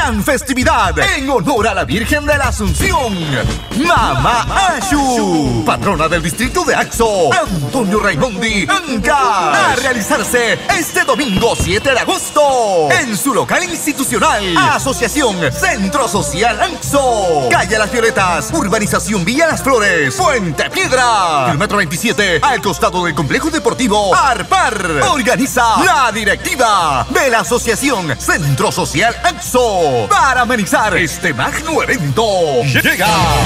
gran festividad en honor a la Virgen de la Asunción. Mamá Ashu, patrona del distrito de Axo, Antonio Raimondi, Anca, a realizarse este domingo 7 de agosto en su local institucional, Asociación Centro Social Axo, calle Las Violetas, urbanización Villa Las Flores, Fuente Piedra, kilómetro 27, al costado del complejo deportivo Arpar. Organiza la directiva de la Asociación Centro Social Axo para amenizar este magno evento. Llega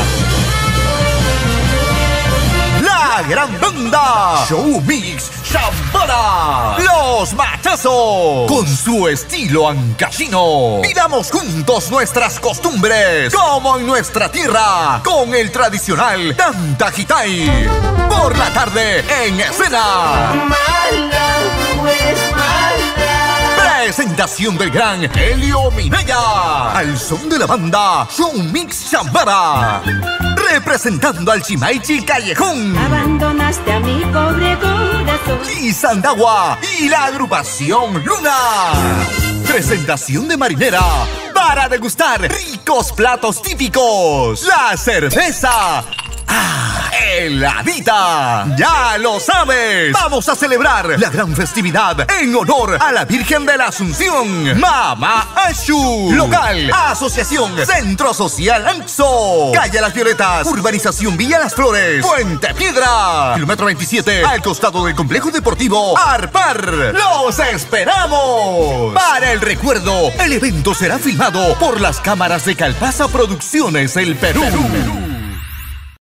la gran banda Show Mix Shambhala, Los Machazos, con su estilo ancashino. Vivamos juntos nuestras costumbres, como en nuestra tierra, con el tradicional Tanta Hitay. Por la tarde en escena. Presentación del gran Helio Minaya, al son de la banda Show Mix Shambhala, representando al Chimaichi Callejón. Abandonaste a mi pobre corazón. Y Sandagua y la agrupación Luna. Presentación de Marinera para degustar ricos platos típicos. La cerveza heladita. Ya lo sabes. Vamos a celebrar la gran festividad en honor a la Virgen de la Asunción. Mamá Ashu. Local, Asociación Centro Social Axo, calle Las Violetas, urbanización Villa Las Flores, Fuente Piedra, kilómetro 27, al costado del complejo deportivo Arpar. ¡Los esperamos! Para el recuerdo, el evento será filmado por las cámaras de Calpasa Producciones El Perú.